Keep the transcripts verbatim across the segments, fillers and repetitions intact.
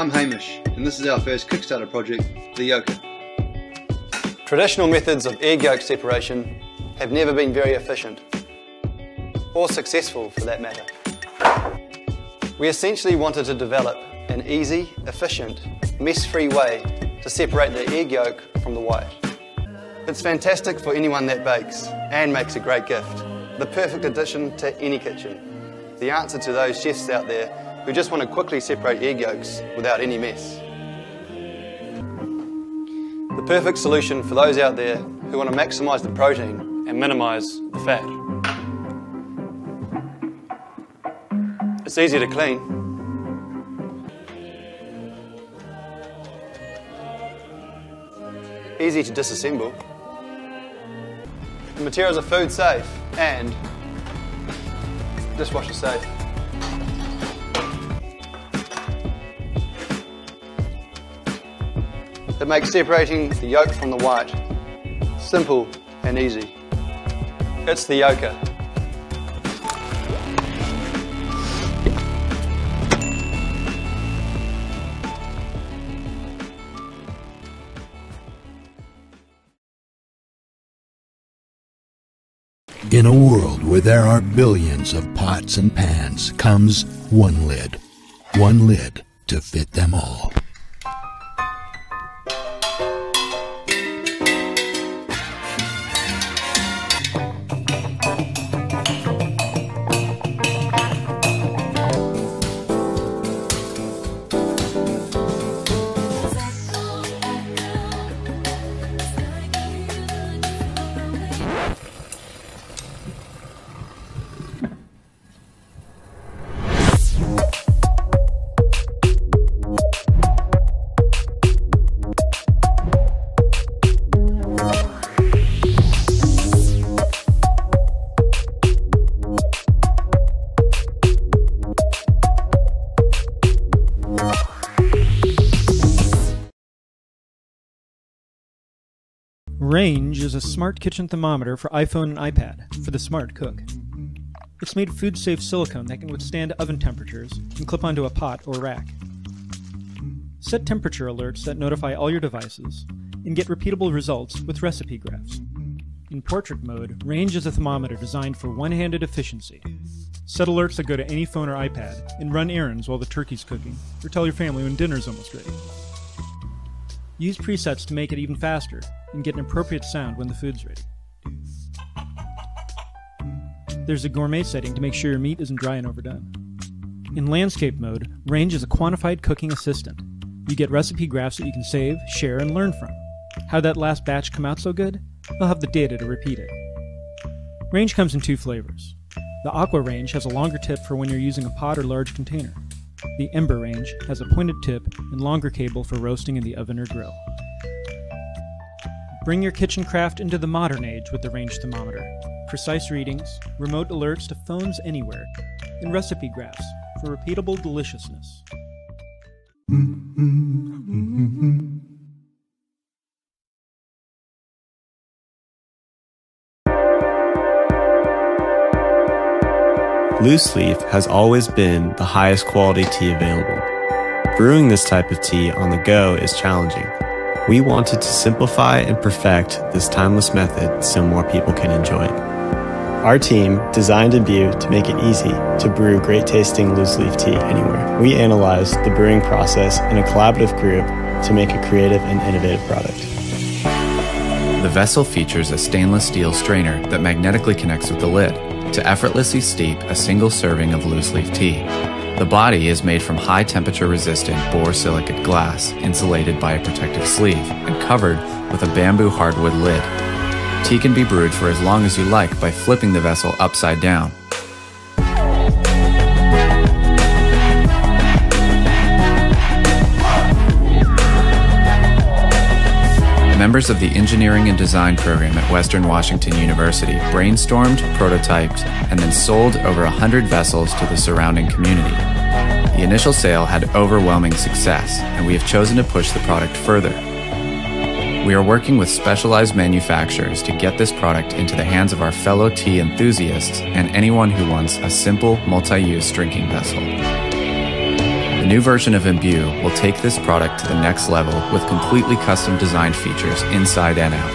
I'm Hamish, and this is our first Kickstarter project, the Yoker. Traditional methods of egg yolk separation have never been very efficient, or successful for that matter. We essentially wanted to develop an easy, efficient, mess-free way to separate the egg yolk from the white. It's fantastic for anyone that bakes and makes a great gift. The perfect addition to any kitchen. The answer to those chefs out there who just want to quickly separate egg yolks without any mess. The perfect solution for those out there who want to maximise the protein and minimise the fat. It's easy to clean. Easy to disassemble. The materials are food safe and dishwasher safe. It makes separating the yolk from the white simple and easy. It's the Yoker. In a world where there are billions of pots and pans comes one lid. One lid to fit them all. Range is a smart kitchen thermometer for iPhone and iPad for the smart cook. It's made of food-safe silicone that can withstand oven temperatures and clip onto a pot or rack. Set temperature alerts that notify all your devices and get repeatable results with recipe graphs. In portrait mode, Range is a thermometer designed for one-handed efficiency. Set alerts that go to any phone or iPad and run errands while the turkey's cooking, or tell your family when dinner's almost ready. Use presets to make it even faster and get an appropriate sound when the food's ready. There's a gourmet setting to make sure your meat isn't dry and overdone. In landscape mode, Range is a quantified cooking assistant. You get recipe graphs that you can save, share, and learn from. How'd that last batch come out so good? They'll have the data to repeat it. Range comes in two flavors. The Aqua range has a longer tip for when you're using a pot or large container. The Ember range has a pointed tip and longer cable for roasting in the oven or grill. Bring your kitchen craft into the modern age with the Range thermometer. Precise readings, remote alerts to phones anywhere, and recipe graphs for repeatable deliciousness. Loose Leaf has always been the highest quality tea available. Brewing this type of tea on the go is challenging. We wanted to simplify and perfect this timeless method so more people can enjoy it. Our team designed Imbue to make it easy to brew great tasting loose leaf tea anywhere. We analyzed the brewing process in a collaborative group to make a creative and innovative product. The vessel features a stainless steel strainer that magnetically connects with the lid to effortlessly steep a single serving of loose leaf tea. The body is made from high temperature resistant borosilicate glass insulated by a protective sleeve and covered with a bamboo hardwood lid. Tea can be brewed for as long as you like by flipping the vessel upside down. Members of the Engineering and Design program at Western Washington University brainstormed, prototyped, and then sold over one hundred vessels to the surrounding community. The initial sale had overwhelming success, and we have chosen to push the product further. We are working with specialized manufacturers to get this product into the hands of our fellow tea enthusiasts and anyone who wants a simple, multi-use drinking vessel. The new version of Imbue will take this product to the next level with completely custom designed features inside and out.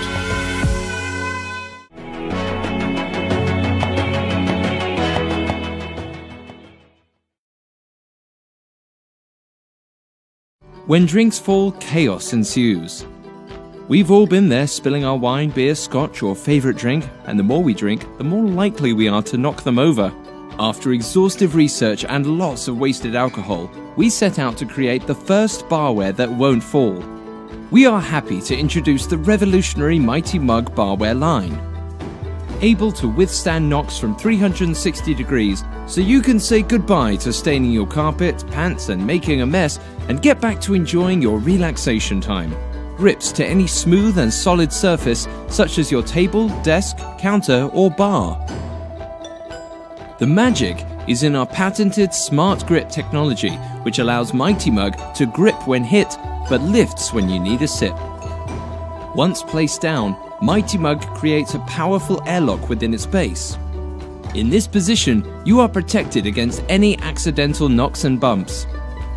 When drinks fall, chaos ensues. We've all been there, spilling our wine, beer, scotch, or favourite drink, and the more we drink, the more likely we are to knock them over. After exhaustive research and lots of wasted alcohol, we set out to create the first barware that won't fall. We are happy to introduce the revolutionary Mighty Mug barware line. Able to withstand knocks from three hundred sixty degrees, so you can say goodbye to staining your carpet, pants, and making a mess, and get back to enjoying your relaxation time. Grips to any smooth and solid surface, such as your table, desk, counter, or bar. The magic is in our patented Smart Grip technology, which allows Mighty Mug to grip when hit, but lifts when you need a sip. Once placed down, Mighty Mug creates a powerful airlock within its base. In this position, you are protected against any accidental knocks and bumps.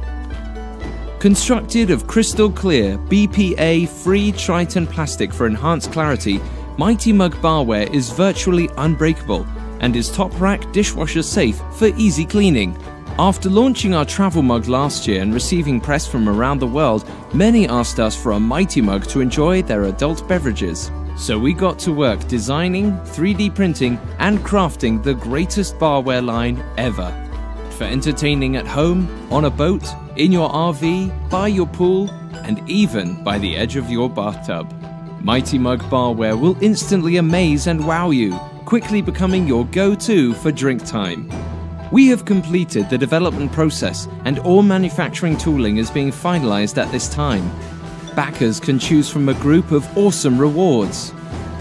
Constructed of crystal clear, B P A-free Triton plastic for enhanced clarity, Mighty Mug barware is virtually unbreakable and is top rack dishwasher safe for easy cleaning. After launching our travel mug last year and receiving press from around the world, many asked us for a Mighty Mug to enjoy their adult beverages. So we got to work designing, three D printing, and crafting the greatest barware line ever. For entertaining at home, on a boat, in your R V, by your pool, and even by the edge of your bathtub. Mighty Mug barware will instantly amaze and wow you, quickly becoming your go-to for drink time. We have completed the development process and all manufacturing tooling is being finalized at this time. Backers can choose from a group of awesome rewards.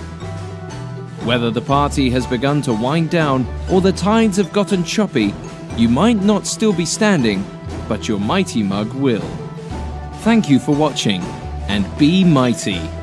Whether the party has begun to wind down or the tides have gotten choppy, you might not still be standing, but your Mighty Mug will. Thank you for watching, and be mighty.